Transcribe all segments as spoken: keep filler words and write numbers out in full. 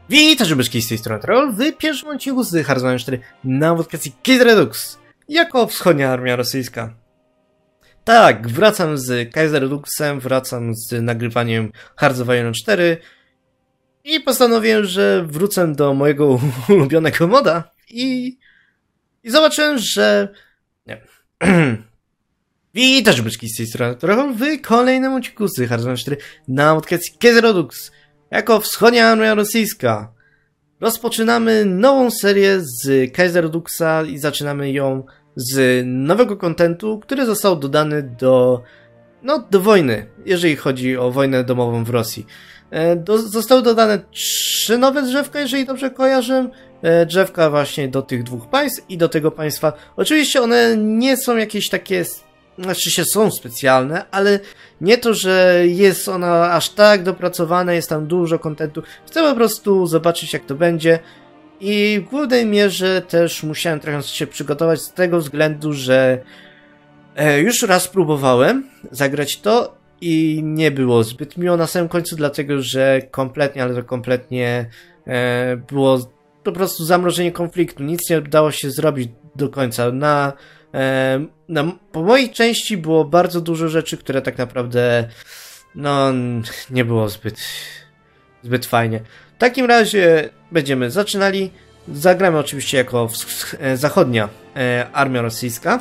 Witam, żebyszki z tej strony Troll w pierwszym odcinku z Hearthstone cztery na wodkacji Kid Redux jako wschodnia armia rosyjska. Tak, wracam z Kaiser Reduxem, wracam z nagrywaniem Hearthstone cztery i postanowiłem, że wrócę do mojego ulubionego moda i, i zobaczyłem, że... Nie. Witam, żebyszki z tej strony Troll w kolejnym odcinku z Hearthstone cztery na wodkacji Kid Redux jako wschodnia armia rosyjska. Rozpoczynamy nową serię z Kaiser Reduxa i zaczynamy ją z nowego kontentu, który został dodany do, no, do wojny, jeżeli chodzi o wojnę domową w Rosji. Do, zostały dodane trzy nowe drzewka, jeżeli dobrze kojarzę. Drzewka właśnie do tych dwóch państw i do tego państwa. Oczywiście one nie są jakieś takie... Znaczy się są specjalne, ale nie to, że jest ona aż tak dopracowana, jest tam dużo kontentu. Chcę po prostu zobaczyć, jak to będzie. I w głównej mierze też musiałem trochę się przygotować z tego względu, że e, już raz próbowałem zagrać to i nie było zbyt miło na samym końcu, dlatego że kompletnie, ale to kompletnie e, było po prostu zamrożenie konfliktu. Nic nie udało się zrobić do końca. Na No, po mojej części było bardzo dużo rzeczy, które tak naprawdę no nie było zbyt zbyt fajnie. W takim razie będziemy zaczynali. Zagramy oczywiście jako zachodnia e, armia rosyjska.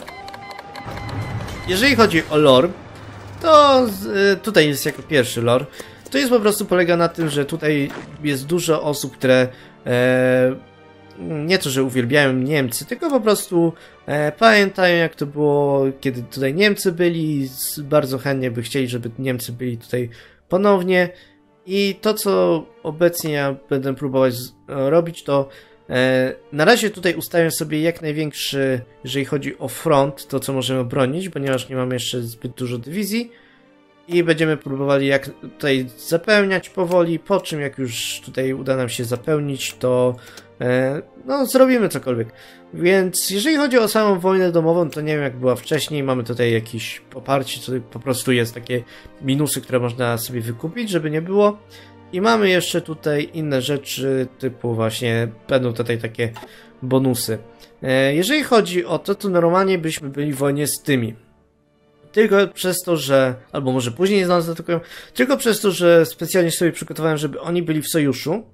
Jeżeli chodzi o lore, to e, tutaj jest jako pierwszy lore. To jest po prostu polega na tym, że tutaj jest dużo osób, które e, nie to, że uwielbiają Niemcy, tylko po prostu e, pamiętają, jak to było, kiedy tutaj Niemcy byli, bardzo chętnie by chcieli, żeby Niemcy byli tutaj ponownie. I to, co obecnie ja będę próbować z, e, robić, to e, na razie tutaj ustawiam sobie jak największy, jeżeli chodzi o front, to co możemy bronić, ponieważ nie mamy jeszcze zbyt dużo dywizji. I będziemy próbowali jak tutaj zapełniać powoli, po czym jak już tutaj uda nam się zapełnić, to e, no zrobimy cokolwiek. Więc jeżeli chodzi o samą wojnę domową, to nie wiem jak była wcześniej, mamy tutaj jakieś poparcie, co po prostu jest takie minusy, które można sobie wykupić, żeby nie było. I mamy jeszcze tutaj inne rzeczy, typu właśnie będą tutaj takie bonusy. E, jeżeli chodzi o to, to normalnie byśmy byli w wojnie z tymi. Tylko przez to, że... Albo może później z nas zaatakują. Tylko przez to, że specjalnie sobie przygotowałem, żeby oni byli w sojuszu.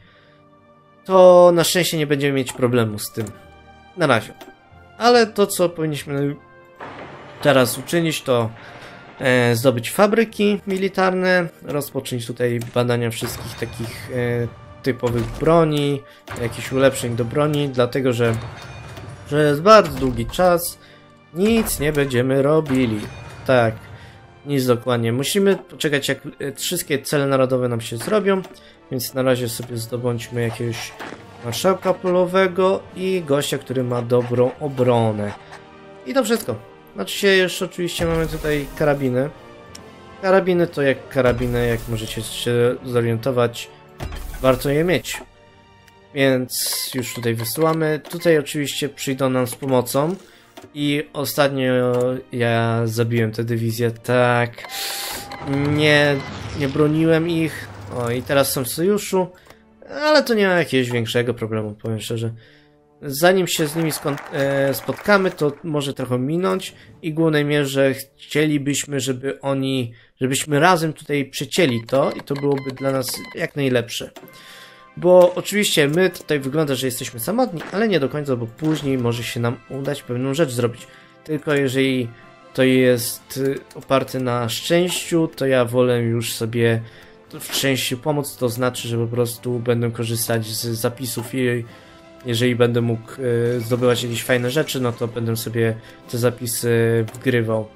To na szczęście nie będziemy mieć problemu z tym. Na razie. Ale to, co powinniśmy teraz uczynić, to e, zdobyć fabryki militarne. Rozpocząć tutaj badania wszystkich takich e, typowych broni. Jakichś ulepszeń do broni. Dlatego, że, że jest bardzo długi czas. Nic nie będziemy robili. Tak, nic dokładnie. Musimy poczekać, jak wszystkie cele narodowe nam się zrobią. Więc na razie sobie zdobądźmy jakiegoś marszałka polowego i gościa, który ma dobrą obronę. I to wszystko. Znaczy się jeszcze oczywiście mamy tutaj karabiny. Karabiny to jak karabiny, jak możecie się zorientować, warto je mieć. Więc już tutaj wysyłamy. Tutaj oczywiście przyjdą nam z pomocą. I ostatnio ja zabiłem tę dywizję, tak, nie, nie broniłem ich, o i teraz są w sojuszu, ale to nie ma jakiegoś większego problemu, powiem szczerze. Zanim się z nimi e, spotkamy, to może trochę minąć i w głównej mierze chcielibyśmy, żeby oni, żebyśmy razem tutaj przecięli to i to byłoby dla nas jak najlepsze. Bo oczywiście my tutaj wygląda, że jesteśmy samotni, ale nie do końca, bo później może się nam udać pewną rzecz zrobić. Tylko jeżeli to jest oparte na szczęściu, to ja wolę już sobie w szczęściu pomóc, to znaczy, że po prostu będę korzystać z zapisów i jeżeli będę mógł zdobywać jakieś fajne rzeczy, no to będę sobie te zapisy wgrywał.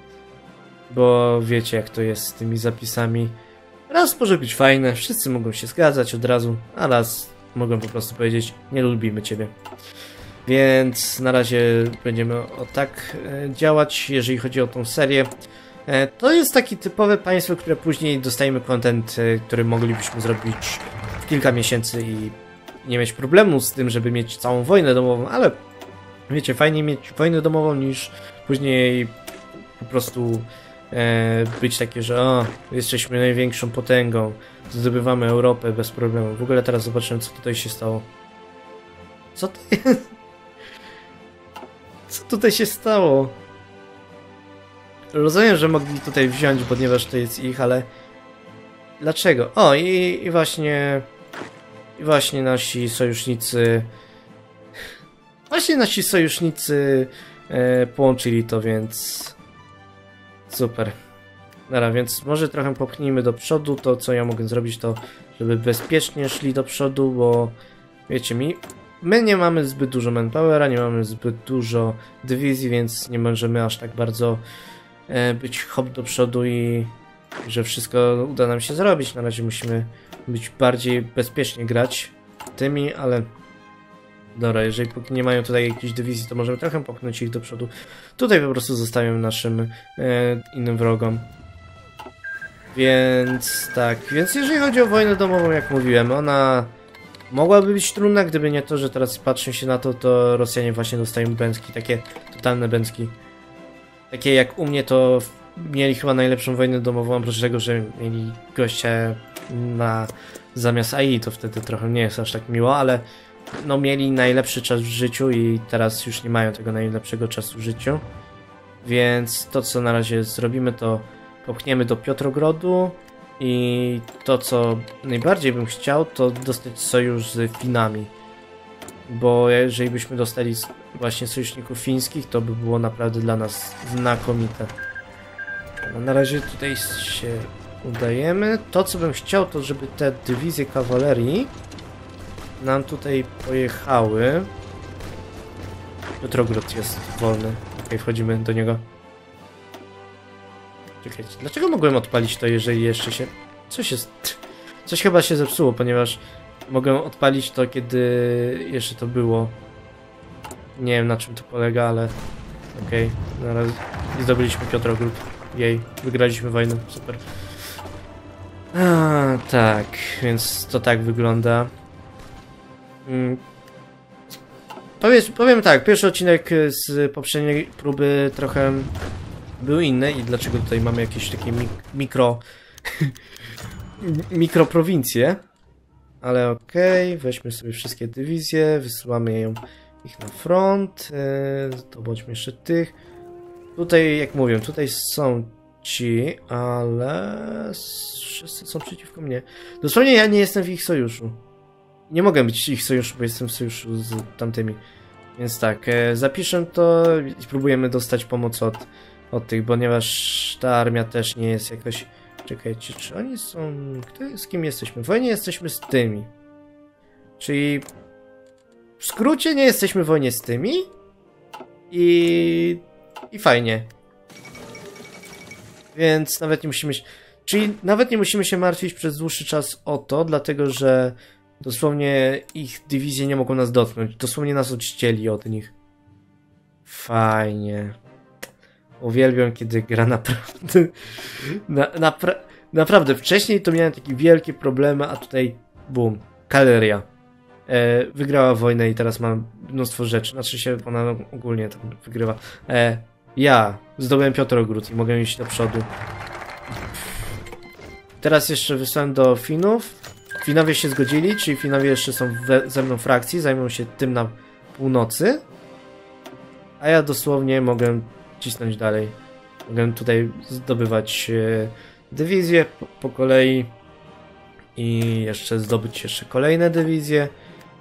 Bo wiecie jak to jest z tymi zapisami. Raz może być fajne, wszyscy mogą się zgadzać od razu, a raz mogą po prostu powiedzieć, nie lubimy ciebie. Więc na razie będziemy o tak e, działać, jeżeli chodzi o tą serię. E, to jest takie typowe państwo, które później dostajemy content, e, który moglibyśmy zrobić w kilka miesięcy i nie mieć problemu z tym, żeby mieć całą wojnę domową, ale wiecie, fajniej mieć wojnę domową niż później po prostu e, być takie, że o, jesteśmy największą potęgą, zdobywamy Europę bez problemu. W ogóle teraz zobaczymy, co tutaj się stało. Co to jest? Co tutaj się stało? Rozumiem, że mogli tutaj wziąć, ponieważ to jest ich, ale... Dlaczego? O, i, i właśnie... I właśnie nasi sojusznicy... Właśnie nasi sojusznicy e, połączyli to, więc... Super. Dobra, więc może trochę popchnijmy do przodu. To, co ja mogę zrobić, to żeby bezpiecznie szli do przodu, bo... Wiecie mi... My nie mamy zbyt dużo manpowera, nie mamy zbyt dużo dywizji, więc nie możemy aż tak bardzo e, być hop do przodu i że wszystko uda nam się zrobić. Na razie musimy być bardziej bezpiecznie grać tymi, ale dobra, jeżeli póki nie mają tutaj jakiejś dywizji, to możemy trochę popchnąć ich do przodu. Tutaj po prostu zostawiam naszym e, innym wrogom. Więc tak, więc jeżeli chodzi o wojnę domową, jak mówiłem, ona mogłaby być trudna, gdyby nie to, że teraz patrzę się na to, to Rosjanie właśnie dostają bęcki, takie totalne bęcki. Takie jak u mnie, to mieli chyba najlepszą wojnę domową, oprócz tego, że mieli gościa na zamiast A I, to wtedy trochę nie jest aż tak miło, ale no mieli najlepszy czas w życiu i teraz już nie mają tego najlepszego czasu w życiu. Więc to, co na razie zrobimy, to popchniemy do Piotrogrodu. I to, co najbardziej bym chciał, to dostać sojusz z Finami. Bo jeżeli byśmy dostali właśnie sojuszników fińskich, to by było naprawdę dla nas znakomite. No, na razie tutaj się udajemy. To, co bym chciał, to żeby te dywizje kawalerii nam tutaj pojechały. Piotrograd jest wolny. Ok, wchodzimy do niego. Czekajcie, dlaczego mogłem odpalić to, jeżeli jeszcze się... Coś jest... Coś chyba się zepsuło, ponieważ mogę odpalić to, kiedy jeszcze to było. Nie wiem, na czym to polega, ale... Okej, okay. Na razie zdobyliśmy Piotrogród. Jej, wygraliśmy wojnę, super. A, tak, więc to tak wygląda. Hmm. Powiedz, powiem tak, pierwszy odcinek z poprzedniej próby trochę był inny i dlaczego tutaj mamy jakieś takie mik mikro mikroprowincje, ale okej, okay, weźmy sobie wszystkie dywizje, wysyłamy ją, ich na front, yy, to bądźmy jeszcze tych. Tutaj, jak mówię, tutaj są ci, ale wszyscy są przeciwko mnie. Dosłownie ja nie jestem w ich sojuszu. Nie mogę być w ich sojuszu, bo jestem w sojuszu z tamtymi. Więc tak, e, zapiszę to i spróbujemy dostać pomoc od, od tych, ponieważ ta armia też nie jest jakoś... Czekajcie, czy oni są... Kto, z kim jesteśmy? W wojnie jesteśmy z tymi. Czyli... W skrócie nie jesteśmy w wojnie z tymi. I... I fajnie. Więc nawet nie musimy się... Czyli nawet nie musimy się martwić przez dłuższy czas o to, dlatego że dosłownie ich dywizje nie mogą nas dotknąć. Dosłownie nas odcięli od nich. Fajnie. Uwielbiam, kiedy gra naprawdę... Na, napra naprawdę, wcześniej to miałem takie wielkie problemy, a tutaj... Bum. Kaleria. E, wygrała wojnę i teraz mam mnóstwo rzeczy. Znaczy się, ona ogólnie tam wygrywa. E, ja zdobyłem Piotrogród i mogę iść do przodu. Teraz jeszcze wysłałem do Finów. Finowie się zgodzili, czyli Finowie jeszcze są we, ze mną w frakcji, zajmą się tym na północy. A ja dosłownie mogę cisnąć dalej. Mogę tutaj zdobywać e, dywizje po, po kolei. I jeszcze zdobyć jeszcze kolejne dywizje.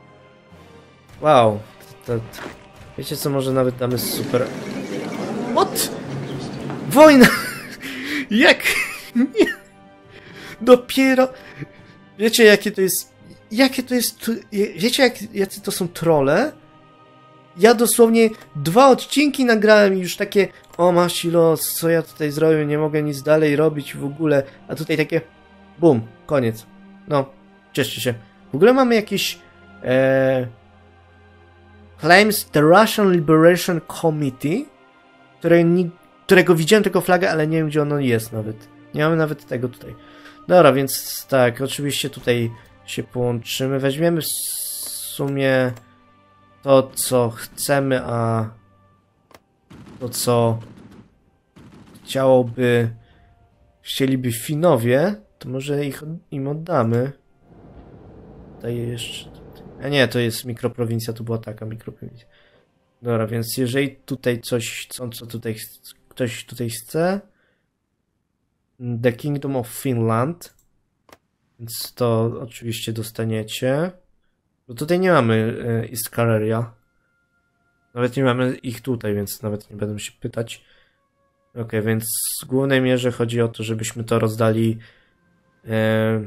Wow. To, to, wiecie co, może nawet damy super... What? Wojna! Jak? Nie. Dopiero... Wiecie jakie to jest... Jakie to jest... Wiecie jak, jacy to są trolle? Ja dosłownie dwa odcinki nagrałem i już takie... O masi los, co ja tutaj zrobię? Nie mogę nic dalej robić w ogóle. A tutaj takie... Bum, koniec. No, cieszcie się. W ogóle mamy jakieś... E, claims the Russian Liberation Committee, które ni, którego widziałem tylko flagę, ale nie wiem gdzie ono jest nawet. Nie mamy nawet tego tutaj. Dobra, więc tak, oczywiście tutaj się połączymy. Weźmiemy w sumie to, co chcemy, a to, co chciałoby, chcieliby Finowie, to może ich im oddamy. Tutaj jeszcze... A nie, to jest mikroprowincja, to była taka mikroprowincja. Dobra, więc jeżeli tutaj coś, co, co tutaj ktoś tutaj chce, The Kingdom of Finland, więc to oczywiście dostaniecie. Bo tutaj nie mamy East Karelia. Nawet nie mamy ich tutaj, więc nawet nie będę się pytać. Ok, więc w głównej mierze chodzi o to, żebyśmy to rozdali e,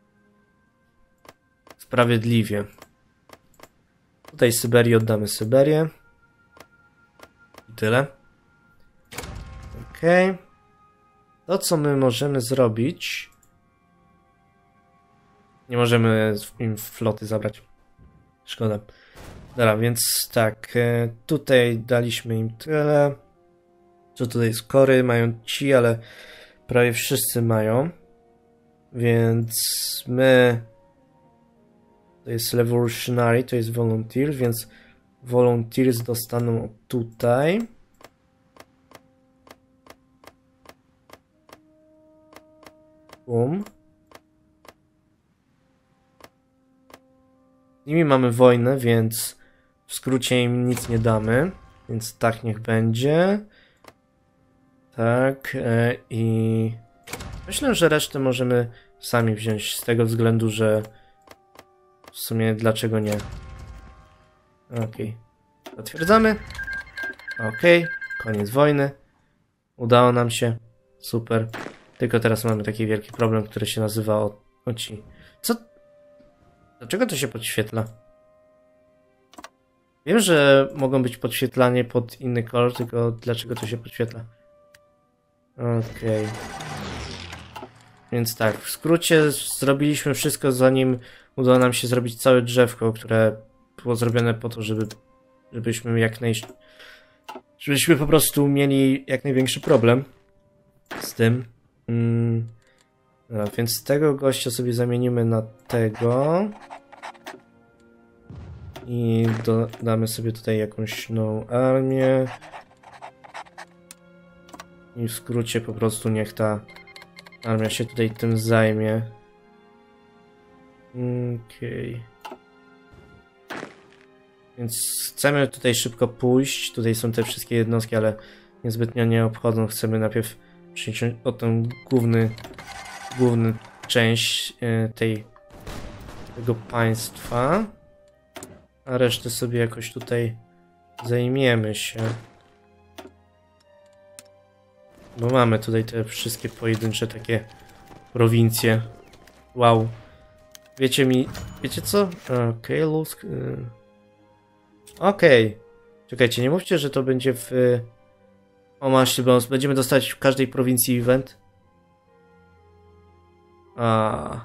sprawiedliwie. Tutaj Syberii oddamy Syberię. I tyle. Ok. To, co my możemy zrobić... Nie możemy im floty zabrać. Szkoda. Dobra, więc tak. Tutaj daliśmy im tyle. Co tutaj z kory mają ci, ale prawie wszyscy mają. Więc my... To jest Revolutionary, to jest Volunteer, więc Volunteers dostaną tutaj. Bum. Z nimi mamy wojnę, więc w skrócie im nic nie damy. Więc tak niech będzie. Tak. E, I myślę, że resztę możemy sami wziąć z tego względu, że w sumie dlaczego nie. Okej. Potwierdzamy. Okej. Koniec wojny. Udało nam się. Super. Tylko teraz mamy taki wielki problem, który się nazywa o, o ci. Co? Dlaczego to się podświetla? Wiem, że mogą być podświetlanie pod inny kolor, tylko dlaczego to się podświetla? Okej. Więc tak, w skrócie zrobiliśmy wszystko, zanim udało nam się zrobić całe drzewko, które było zrobione po to, żeby żebyśmy jak naj... żebyśmy po prostu mieli jak największy problem z tym. Mm. Dobra, więc tego gościa sobie zamienimy na tego. I dodamy sobie tutaj jakąś nową armię. I w skrócie po prostu niech ta armia się tutaj tym zajmie. Okej. Okay. Więc chcemy tutaj szybko pójść. Tutaj są te wszystkie jednostki, ale niezbytnio nie obchodzą. Chcemy najpierw przyjść o tę główny, główną część tej, tego państwa. A resztę sobie jakoś tutaj zajmiemy się. Bo mamy tutaj te wszystkie pojedyncze takie prowincje. Wow. Wiecie mi... Wiecie co? Okej, okay, Lusk... Okej. Okay. Czekajcie, nie mówcie, że to będzie w... O, masz, bo będziemy dostać w każdej prowincji event. A.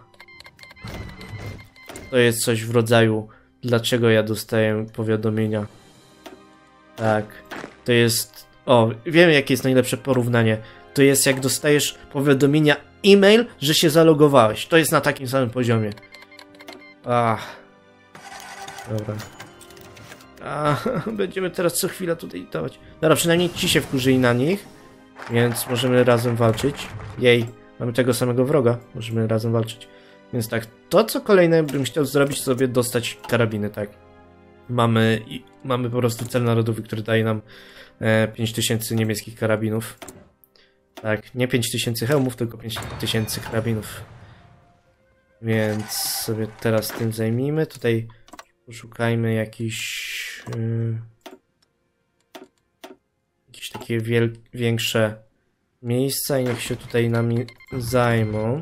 To jest coś w rodzaju... Dlaczego ja dostaję powiadomienia? Tak. To jest... O, wiem jakie jest najlepsze porównanie. To jest jak dostajesz powiadomienia e-mail, że się zalogowałeś. To jest na takim samym poziomie. Ach. Dobra. Ach, będziemy teraz co chwilę tutaj dawać. Dobra, przynajmniej ci się wkurzyli na nich. Więc możemy razem walczyć. Jej, mamy tego samego wroga. Możemy razem walczyć. Więc tak, to co kolejne bym chciał zrobić, sobie dostać karabiny, tak. Mamy, i, mamy po prostu cel narodowy, który daje nam e, pięć tysięcy niemieckich karabinów. Tak, nie pięć tysięcy hełmów, tylko pięć tysięcy karabinów. Więc sobie teraz tym zajmijmy. Tutaj poszukajmy jakiś... Yy, jakieś takie wiel większe miejsca i niech się tutaj nami zajmą.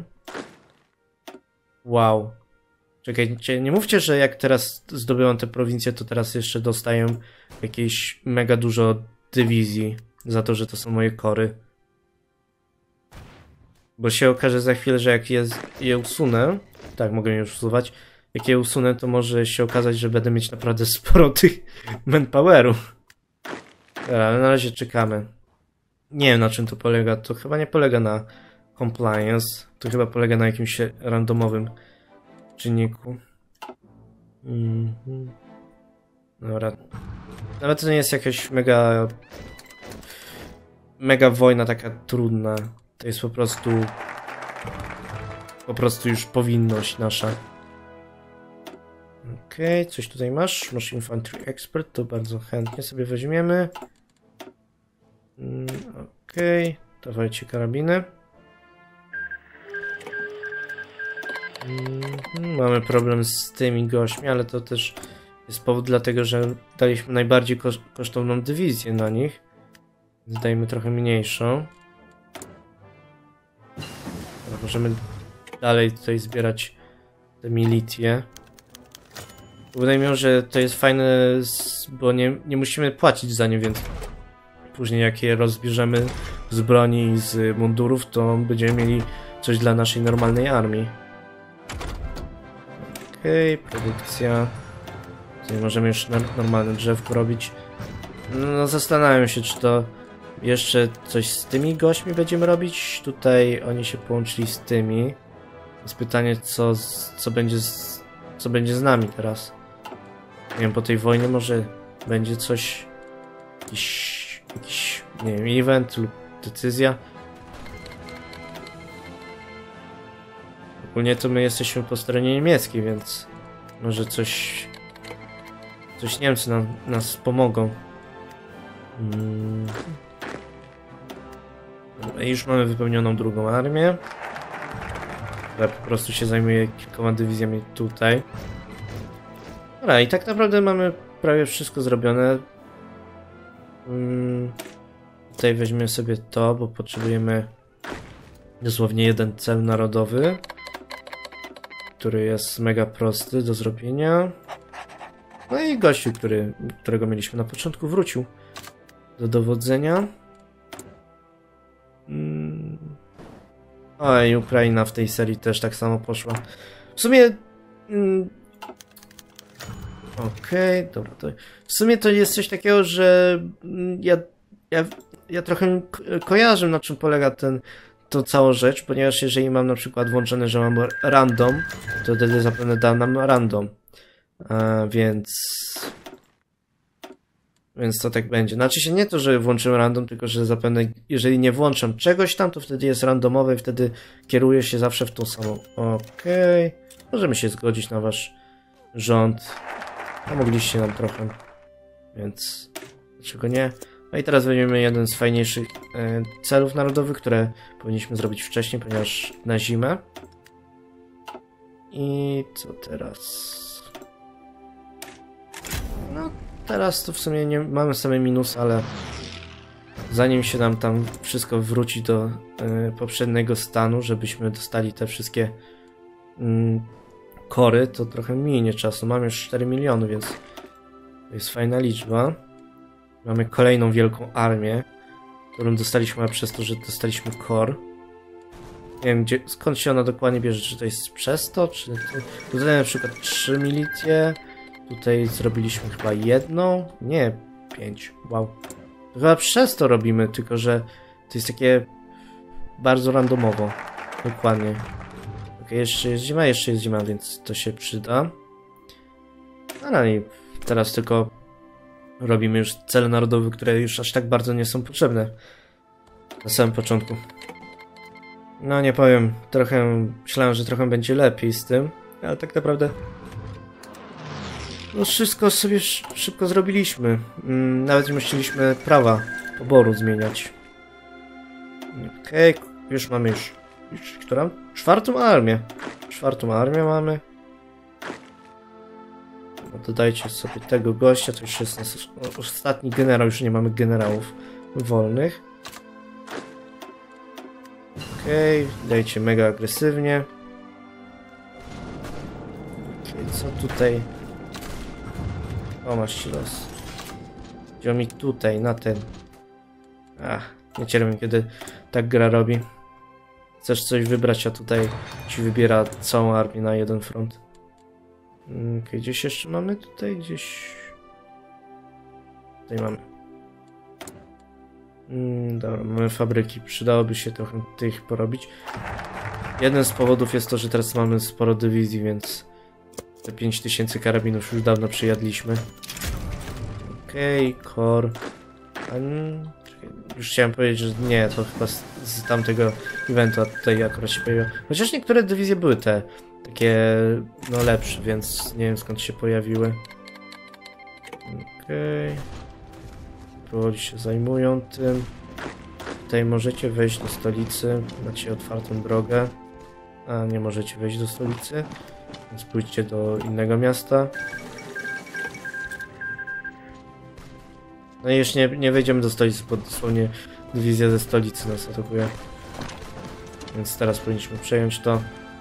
Wow. Czekajcie, nie mówcie, że jak teraz zdobyłam tę prowincję, to teraz jeszcze dostaję jakieś mega dużo dywizji za to, że to są moje kory. Bo się okaże za chwilę, że jak je, je usunę, tak, mogę je już usuwać, jak je usunę, to może się okazać, że będę mieć naprawdę sporo tych manpoweru. Dobra, ale na razie czekamy. Nie wiem, na czym to polega. To chyba nie polega na compliance. To chyba polega na jakimś randomowym czynniku. Mhm. Dobra. Nawet to nie jest jakaś mega mega wojna taka trudna. To jest po prostu... Po prostu już powinność nasza. Okej, okay, coś tutaj masz? Masz Infantry Expert, to bardzo chętnie sobie weźmiemy. Mm, Okej, okay. Dawajcie karabiny. Mm, mamy problem z tymi gośćmi, ale to też jest powód dlatego, że daliśmy najbardziej kosz kosztowną dywizję na nich. Dajmy trochę mniejszą. Możemy dalej tutaj zbierać te militie. Wydaje mi się, że to jest fajne, bo nie, nie musimy płacić za nie, więc później jak je rozbierzemy z broni i z mundurów, to będziemy mieli coś dla naszej normalnej armii. Okej, okay, produkcja. Tutaj możemy już normalne drzewko robić. No zastanawiam się, czy to jeszcze coś z tymi gośćmi będziemy robić. Tutaj oni się połączyli z tymi. Jest pytanie, co, co, będzie z, co będzie z nami teraz. Nie wiem, po tej wojnie może będzie coś... Jakiś... jakiś nie wiem, event lub decyzja. Ogólnie to my jesteśmy po stronie niemieckiej, więc może coś... Coś Niemcy nam, nas pomogą. Hmm. I już mamy wypełnioną drugą armię, która po prostu się zajmuje kilkoma dywizjami tutaj. Dobra, i tak naprawdę mamy prawie wszystko zrobione. Hmm. Tutaj weźmiemy sobie to, bo potrzebujemy dosłownie jeden cel narodowy, który jest mega prosty do zrobienia. No i gościu, który, którego mieliśmy na początku, wrócił do dowodzenia. Hmm. O, i Ukraina w tej serii też tak samo poszła. W sumie... Hmm. Okej, okay, dobra. To, w sumie to jest coś takiego, że ja, ja, ja trochę ko kojarzę, na czym polega ten, to cała rzecz, ponieważ jeżeli mam na przykład włączone, że mam random, to wtedy zapewne da nam random. A, więc... Więc to tak będzie. Znaczy się nie to, że włączyłem random, tylko że zapewne jeżeli nie włączam czegoś tam, to wtedy jest randomowe i wtedy kieruje się zawsze w tą samą. Okej. Okay. Możemy się zgodzić na wasz rząd. Pomogliście nam trochę. Więc dlaczego nie? No i teraz weźmiemy jeden z fajniejszych e, celów narodowych, które powinniśmy zrobić wcześniej, ponieważ na zimę. I co teraz? No teraz to w sumie nie mamy same minus, ale zanim się nam tam wszystko wróci do y, poprzedniego stanu, żebyśmy dostali te wszystkie y, kory, to trochę minie czasu. Mamy już cztery miliony, więc to jest fajna liczba. Mamy kolejną wielką armię, którą dostaliśmy przez to, że dostaliśmy kor. Nie wiem, gdzie, skąd się ona dokładnie bierze, czy to jest przez to, czy... To, tutaj na przykład trzy militie. Tutaj zrobiliśmy chyba jedną, nie, pięć, wow. To chyba przez to robimy, tylko że to jest takie bardzo randomowo, dokładnie. Ok, jeszcze jest zima, jeszcze jest zima, więc to się przyda. No i teraz tylko robimy już cele narodowe, które już aż tak bardzo nie są potrzebne na samym początku. No nie powiem, trochę, myślałem, że trochę będzie lepiej z tym, ale tak naprawdę... No wszystko sobie szybko zrobiliśmy. Nawet nie musieliśmy prawa poboru zmieniać. Okej, okay, już mamy już... już którą? Czwartą armię. Czwartą armię mamy. No dodajcie sobie tego gościa, to już jest nasz ostatni generał, już nie mamy generałów wolnych. Okej, okay, dajcie mega agresywnie. Okej, okay, co tutaj? O, masz ci los. Wziął mi tutaj, na ten. Ach, nie cierpię, kiedy tak gra robi. Chcesz coś wybrać, a tutaj ci wybiera całą armię na jeden front. Okej, okay, gdzieś jeszcze mamy? Tutaj gdzieś... Tutaj mamy. Mm, dobra, mamy fabryki. Przydałoby się trochę tych porobić. Jeden z powodów jest to, że teraz mamy sporo dywizji, więc... Te pięć tysięcy karabinów już dawno przejadliśmy. Okej, okay, core. Już chciałem powiedzieć, że nie, to chyba z, z tamtego eventu, a tutaj akurat się pojawiło. Chociaż niektóre dywizje były te takie, no lepsze, więc nie wiem skąd się pojawiły. Okej. Okay. Powoli się zajmują tym. Tutaj możecie wejść do stolicy, macie otwartą drogę. A nie możecie wejść do stolicy, więc pójdźcie do innego miasta. No i już nie, nie wejdziemy do stolicy, bo dosłownie dywizja ze stolicy nas atakuje. Więc teraz powinniśmy przejąć to.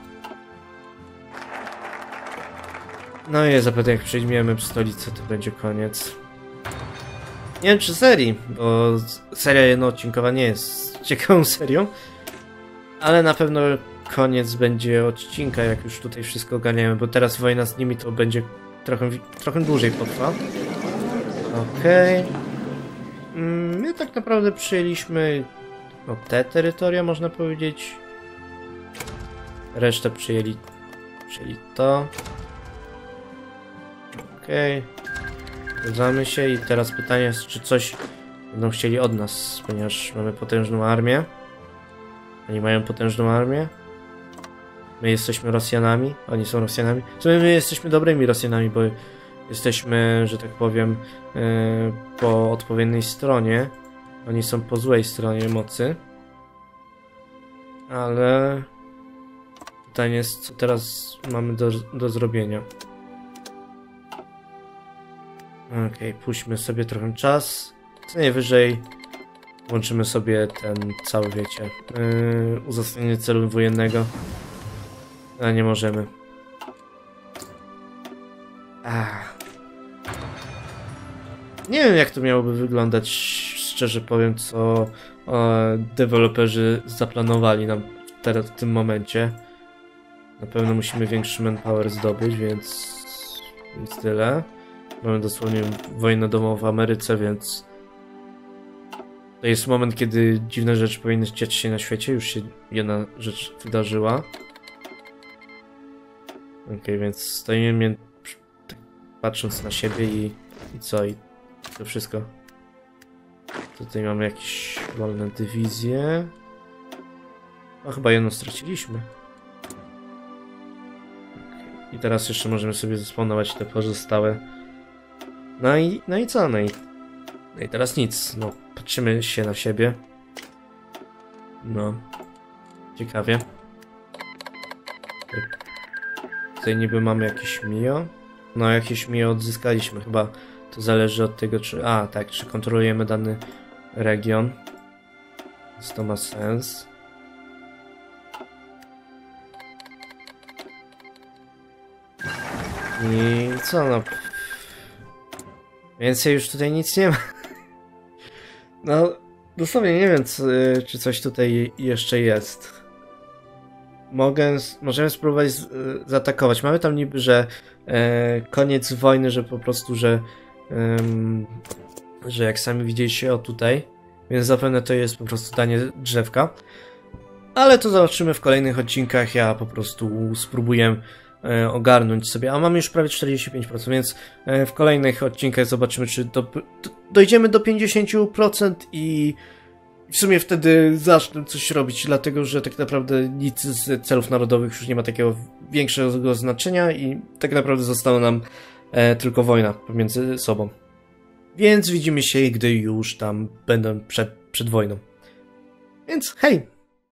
No i zapewne jak przejmiemy stolicę, to będzie koniec. Nie wiem czy serii, bo seria jednoodcinkowa nie jest ciekawą serią. Ale na pewno koniec będzie odcinka, jak już tutaj wszystko ogarniemy, bo teraz wojna z nimi to będzie trochę, trochę dłużej potrwa. Okej. Okay. My tak naprawdę przyjęliśmy no, te terytoria, można powiedzieć. Resztę przyjęli, przyjęli to. Okej. Okay. Zgadzamy się i teraz pytanie jest, czy coś będą chcieli od nas, ponieważ mamy potężną armię. Oni mają potężną armię. My jesteśmy Rosjanami, oni są Rosjanami. W sumie my jesteśmy dobrymi Rosjanami, bo jesteśmy, że tak powiem, yy, po odpowiedniej stronie. Oni są po złej stronie mocy. Ale pytanie jest, co teraz mamy do, do zrobienia. Okej, okay, puśćmy sobie trochę czas. Co najwyżej włączymy sobie ten cały, wiecie, yy, uzasadnienie celu wojennego. A nie możemy. Ach. Nie wiem jak to miałoby wyglądać, szczerze powiem, co e, deweloperzy zaplanowali nam teraz w tym momencie. Na pewno musimy większy manpower zdobyć, więc, więc tyle. Mamy dosłownie wojnę domową w Ameryce, więc to jest moment, kiedy dziwne rzeczy powinny dziać się na świecie. Już się jedna rzecz wydarzyła. Okej, okay, więc stoimy tak patrząc na siebie i, i co? I to wszystko. Tutaj mamy jakieś wolne dywizje. A chyba jedną straciliśmy. Okay. I teraz jeszcze możemy sobie zespawnować te pozostałe. No i, no i co? No i, no i teraz nic. No, patrzymy się na siebie. No. Ciekawie. Tutaj niby mamy jakieś mio. No jakieś mio odzyskaliśmy. Chyba to zależy od tego, czy... A, tak, czy kontrolujemy dany region. Więc to ma sens. I co no... Więcej już tutaj nic nie ma. No, dosłownie nie wiem, czy, czy coś tutaj jeszcze jest. Mogę, możemy spróbować z, zaatakować. Mamy tam niby, że e, koniec wojny, że po prostu, że e, że jak sami widzieliście, o tutaj, więc zapewne to jest po prostu danie drzewka. Ale to zobaczymy w kolejnych odcinkach. Ja po prostu spróbuję e, ogarnąć sobie, a mamy już prawie czterdzieści pięć procent, więc e, w kolejnych odcinkach zobaczymy, czy do, do, dojdziemy do pięćdziesiąt procent i w sumie wtedy zacznę coś robić, dlatego że tak naprawdę nic z celów narodowych już nie ma takiego większego znaczenia i tak naprawdę została nam e, tylko wojna pomiędzy sobą. Więc widzimy się, gdy już tam będę przed, przed wojną. Więc hej!